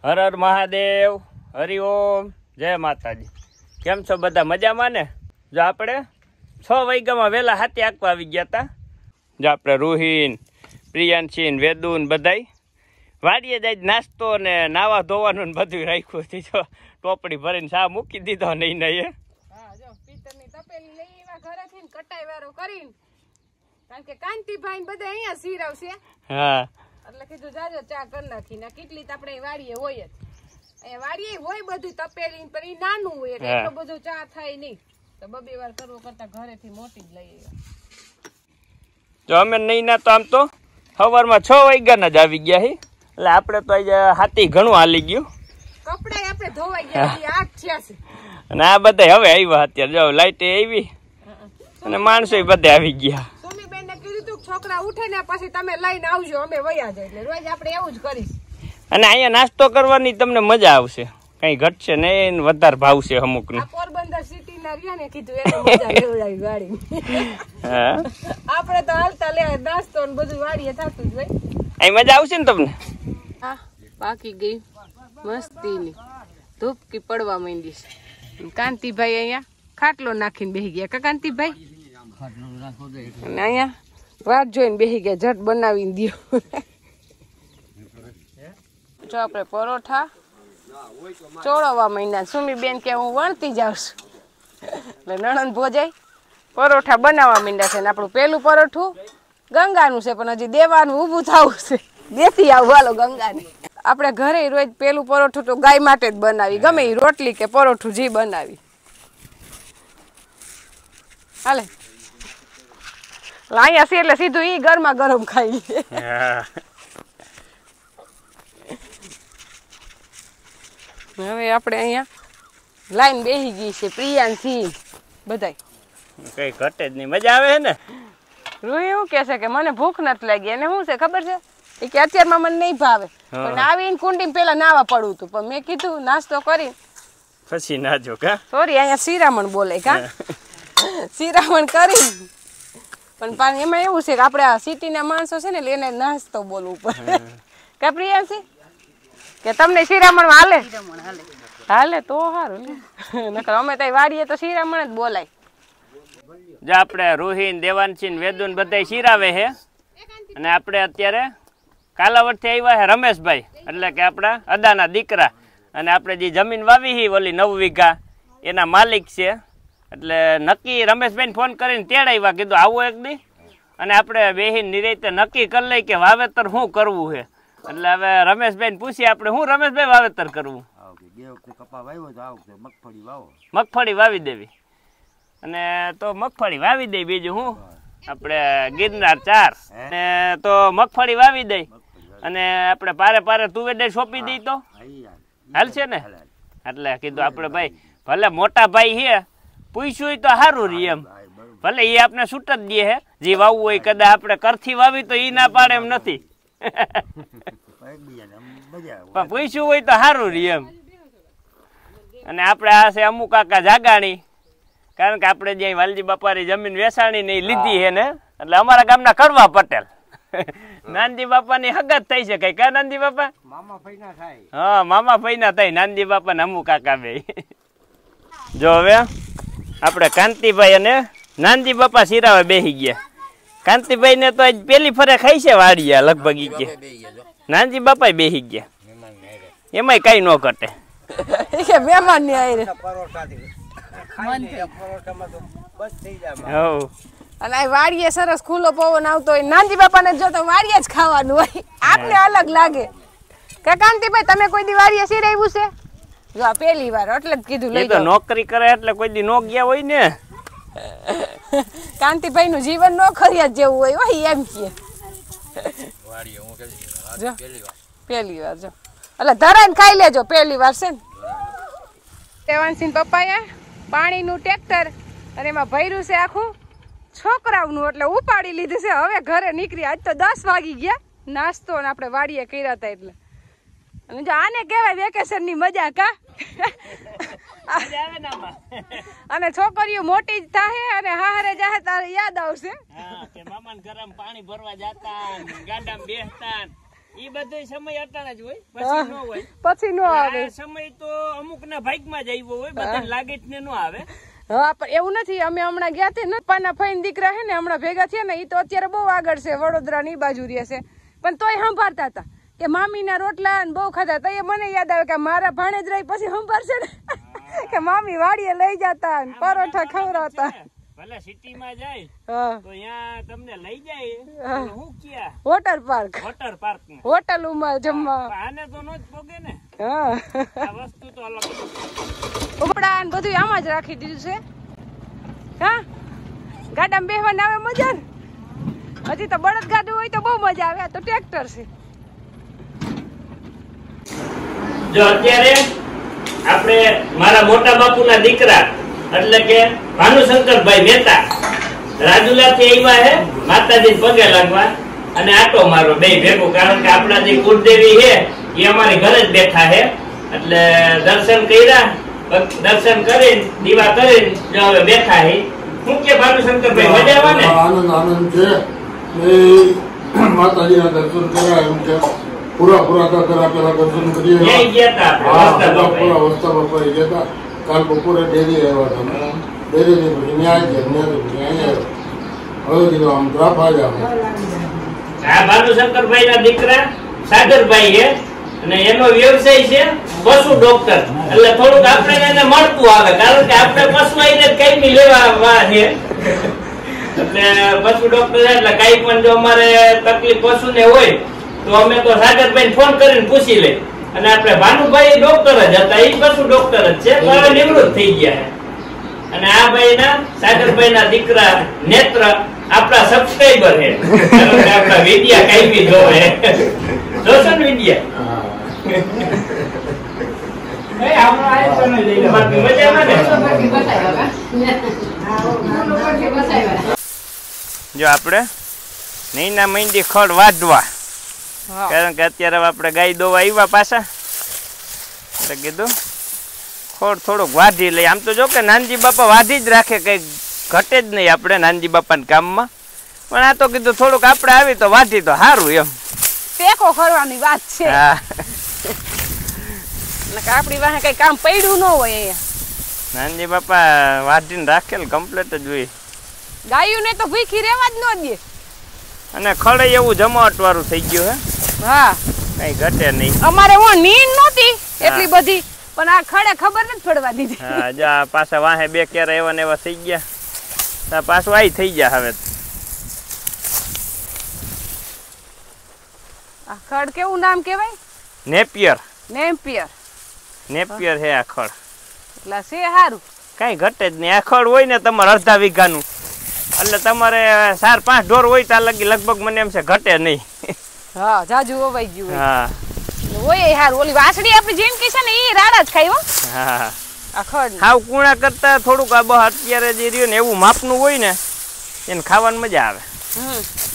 હર હર મહાદેવ, હરિઓમ, જય માતાજી। કેમ છો બધા? મજામાં ને? જો આપણે 6 વાગ્યામાં વહેલા હાથી આંકવા આવી ગયા હતા। જો આપણે રૂહીન, પ્રિયાંશીન, વેદુન બધાય વાડીએ જાય નાસ્તો ને નાવા ધોવાનું ને બધું રાખ્યું હતું। જો ટોપડી ભરીને સા મૂકી દીધો નહીં નહીં। હા, જો પિત્તરની તપેલી લઈ એવા ઘરેથી ને કટાઈ વાળો કરીને, કારણ કે કાંતિભાઈ ને બધા અહીંયા સિરાવશે। હા, એટલે કીધું જાજો ચા કરી નાખી ને કેટલી તો આપણે વાડીએ હોય જ, અહીંયા વાડીએ હોય બધું તપેલી, પણ ઈ નાનું હોય એટલે એટલો બધો ચા થાય નહીં, તો બબે વાર કરવો કરતા ઘરેથી મોટી જ લઈ આવ્યા। જો અમે નહીં ના તો આમ તો સવારમાં 6 વાગ્યાના જ આવી ગયા હી, એટલે આપણે તો આજે હાથી ઘણું હાલી ગયું। કપડા આપણે ધોવાઈ ગયા, આગ થયા છે અને આ બધા હવે આવ્યા અત્યારે। જો લાઈટ આવી અને માણસો બધા આવી ગયા। સુમીબેન ને કીધું તું છોકરા ઉઠે ને પછી તમે લઈને આવજો, અમે વયા જાય, એટલે રોજ આપણે એવું જ કરીશ। અને અહીંયા નાસ્તો કરવાની તમને મજા આવશે, કઈ ઘટશે નહીં, વધારે ભાવશે અમુક નું। પોરબંદર સિટી ના રહ્યા ને કીધું એને મજા લેવડાવી ગાડી। આપણે તો હાલતા લે નાસ્તો ને બધું વાડીએ થતું જ હોય, અહીં મજા આવશે ને તમને? હા, બાકી ગઈ મસ્તીની ધૂપકી પડવા માંડી છે। કાંતિભાઈ અહીંયા ખાટલો નાખીને બેસી ગયા કા કાંતિભાઈ, અને અહીંયા વાત જોઈને બેસી ગયા, ઝટ બનાવીને દો। જો આપણે પરોઠા ચોળવા માંડ્યા। સુમીબેન કે હું વણતી જાઉં છું, એટલે નણંદ ભોજાઈ પરોઠા બનાવવા માંડ્યા છે, ને આપણું પેલું પરોઠું ગંગાનું છે, પણ હજી દેવાનું ઊભું થવું છે, દેતી આવું હાલો ગંગાને। આપણે ઘરે રોજ પેલું પરોઠું તો ગાય માટે જ બનાવી, ગમે એ રોટલી કે પરોઠું જે બનાવી હાલે। અહીંયા છે એટલે સીધું ઈ ગરમા ગરમ ખાઈ લે। હવે આપણે અહીંયા લાઈન બેસી ગઈ છે, પ્રિયાંશી બધાય કઈ ઘટે જ નહીં, મજા આવે ને? રૂહી એવું કે છે કે મને ભૂખ નથી લાગી, અને શું છે ખબર છે એ કે અત્યારમાં મને નહીં ભાવે, પણ આવીને કુંડી પેલા નાવા પડવું હતું, પણ મેં કીધું નાસ્તો કરી પછી નાજો કા, સોરી અહીંયા શિરામણ બોલે કા, શિરામણ કરી, પણ એમાં એવું છે કે આપણે આ સિટીના માણસો છે ને એટલે એને નાસ્તો બોલવું પડે કા પ્રિયાંશી, કે તમને શિરામણ હાલે? હાલે તો સારું, નકર અમે તો વાડીએ તો શિરામણ જ બોલાય। જો આપણે રૂહીન, દેવાંશી, વેદુન બધા શિરાવે છે, અને આપણે અત્યારે કાલાવડથી આવ્યા છે રમેશભાઈ, એટલે કે આપણા અદાના દીકરા, અને આપણે જે જમીન વાવી છે ઓલી 9 વીઘા એના માલિક છે, એટલે નક્કી રમેશભાઈને ફોન કરીને તેડાવ્યા, કીધું આવો એક દી અને આપણે બેહીને નિરાંતે નક્કી કરી લઈ કે વાવેતર શું કરવું છે। એટલે હવે રમેશભાઈને પૂછીએ આપણે, શું રમેશભાઈ વાવેતર કરવું? મગફળી વાવી દેવી, અને તો મગફળી વાવી દઈ, બીજું શું આપણે ગિરનાર 4 ને તો મગફળી વાવી દઈ, અને આપણે પારે પારે તુવેર સોંપી દઈ તો હાલશે ને? એટલે કીધું આપણે ભાઈ ભલે મોટા ભાઈ છે પૂછ્યું તો સારું રહી, એમ ભલે એ આપણે છૂટ જ દે હે, જે વાવવું હોય કદાચ આપણે કરથી વાવી તો એ ના પાડે એમ નથી, પણ પૂછ્યું હોય તો સારું રહી એમ। અને આપણે આ છે અમુક કાકા જાગાણી, કારણ કે આપણે જ્યાં વાલજી બાપાની જમીન વેસાણી ને લીધી છે ને, એટલે અમારા ગામના કડવા પટેલ નાનજી બાપાની હગત થઈ છે કઈ કા નાનજી બાપા? મામા ફઈના થાય। હા, મામા ફઈના થાય નાનજી બાપા ને અમુક કાકા બે। જો હવે આપણે કાંતિભાઈ અને નાનજી બાપા સિરાવે બેસી ગયા। કાંતિભાઈ ને તો આજ પેલી ફરે ખાઈ છે વાડિયા લગભગ ઈ કે, નાનજી બાપા બેસી ગયા, એમાંય કઈ ન ઘટે કે મહેમાન ની આઈ અને આ વાડીએ સરસ ખુલ્લો પવન આવતો હોય, નાનજી બાપાને જો તો વાડીએ જ ખાવાનું હોય, આપને અલગ લાગે કે કાંતિભાઈ તમે કોઈ દી વાડીએ સિરાવ્યું છે? જો આ પહેલી વાર, એટલે જ કીધું લઈ જાઓ। નોકરી કરે એટલે કોઈ દી નો ગયા હોય ને, કાંતિભાઈ નું જીવન નો ખરિયા જેવું હોય એમ કે પહેલી વાર જો, એટલે ધરાઈને ખાઈ લેજો પહેલી વાર છે ને। દેવાંશી પપ્પાએ પાણીનું ટ્રેક્ટર અને એમાં ભર્યું છે આખું છોકરાઓનું, એટલે ઉપાડી લીધું છે, હવે ઘરે નીકળી। આજ તો 10 વાગી ગયા, નાસ્તો ને આપણે વાડીએ કર્યા હતા એટલે, અને જો આને કહેવાય વેકેશન ની મજા કા। અને છોકરીઓ મોટી જ થાય અને હારે જાહે તારે યાદ આવશે કે મામાને ઘરમાં પાણી ભરવા જતા, ગાડામાં બેસતા, ઈ બધો સમય અટાણા જ હોય, પછી નો હોય. પછી નો આવે. આ સમય તો અમુકના ભાગમાં જ આવ્યો હોય, બધાને લાગે જ ને નો આવે. હા પણ એવું નથી. અમે હમણાં ગયા તે પપ્પાના ફઈન દીકરા હે ને હમણાં ભેગા થયા ને, ઈ તો અત્યારે બહુ આગળ છે, વડોદરા ની બાજુ રહે છે, પણ તોય સંભાળતા હતા કે મામીના રોટલા ને બહુ ખાધા. તો એ મને યાદ આવે કે મારા ભાણેજ રહી પછી સંભાળશે ને કે મામી વાડીએ લઈ જતા પરોઠા ખવડાવતા. ભલે સિટીમાં જાય તો અહીંયા તમને લઈ જાય હું ક્યાં વોટર પાર્ક હોટલોમાં જમવા. આને તો નો જ પોગે ને. હા આ વસ્તુ તો અલગ ઉપડા ને બધું આમાં જ રાખી દીધું છે. હા ગાડામાં બેહવાને આવે મજા ને. હજી તો બળદ ગાડું હોય તો બહુ મજા આવે. આ તો ટ્રેક્ટર છે. જો અત્યારે આપણે મારા મોટા બાપુના દીકરા એટલે કે ભાનુશંકરભાઈ મહેતા રાજુલાથી આવ્યા હે માતાજી પગે લાગવા અને આટો મારો બે ભેગું, કારણ કે આપણા જે કુળદેવી છે એ અમારી ઘરે જ બેઠા છે. એટલે દર્શન કર્યા, દર્શન કરીને દીવા કરીને જો હવે બેઠા છે. શું કે ભાનુશંકરભાઈ મજામાં ને? આનંદ છે. માતાજીના દર્શન કર્યા એમ કે પૂરા પેલા દર્શન કરીએ. વસ્તા બાપા ગયા હતા. કાલ બપોરે ડેરી આવ્યા હતા. ડેરી પછી ન્યાય હવે કીધું આમ ગ્રાફ આવ્યા. આ ભાનુશંકરભાઈ ના દીકરા સાગરભાઈ છે અને એનો વ્યવસાય છે પશુ ડોક્ટર. એટલે થોડુંક આપણે એને મળતું આવે, કારણ કે આપણે પશુ આવીને કઈ લેવા છે. એટલે પશુ ડોક્ટર એટલે કઈ પણ જો અમારે તકલીફ પશુ ને હોય તો અમે તો સાગરભાઈ ફોન કરીને પૂછી લઈ. અને આપણે ભાનુભાઈ ડોક્ટર જ હતા, એ પશુ ડોક્ટર જ છે, પણ નિવૃત્ત થઈ ગયા. અને આ ભાઈ ના સાગરભાઈ ના દીકરા નેત્ર આપણા સબસ્ક્રાઇબર છે, કારણ કે આપણા વિડિયા કઈ બી જોવે. જોશો ને વિડિયા? જો આપણે નૈના મહિંદી ખડ વાઢવા, કારણ કે અત્યારે આપણે ગાય દોવા આવ્યા પાછા, એટલે કીધું ખોડ થોડુંક વાઢી લઈએ. આમ તો જો કે નાનજી બાપા વાઢી જ રાખે, કઈ ઘટે જ નહીં આપણે નાનજી બાપાના કામમાં, પણ આ તો કીધું થોડુંક આપણે આવી તો વાઢી તો સારું એમ. ટેકો કરવાની વાત છે. હા આપણી વાહે કઈ કામ પડ્યું ન હોય અહીંયા. નાનજી બાપા વાઢીને રાખેલ કમ્પ્લીટ જ હોય. ગાયું ને તો ભૂખી રહેવા જ ન દે. અને ખડે એવું જમાવટ વાળું થઈ ગયું હે. હા કઈ ઘટે નહીં. અમારે હું નીંદ નહોતી એટલી બધી, પણ આ ખડે ખબર નથી પડવા દીધી. હા જા પાછા વાહે બે કેરા એવા ને એવા થઈ ગયા, તા પાછું આઈ થઈ ગયા. હવે આ ખડ કેવું નામ કહેવાય? નેપિયર. નેપિયર. નેપિયર હે આ ખડ. એટલે છે સારું, કઈ ઘટે જ નહીં. આ ખડ હોય ને તમારે અડધા વીઘાનું, એટલે તમારે 4-5 ઢોર હોય ત્યાં લગભગ મને એમ છે ઘટે નહીં. હા જાજુ વવાઈ ગયું. હા હોય સારું. ઓલી વાસળી આપણી જિંદગી છે ને એ રાડા જ ખાઈ હો. હા આ ખડ હાવ કુણા કરતા થોડુંક આ બહ અત્યારે જે રહ્યું ને એવું માપનું હોય ને એને ખાવાની મજા આવે.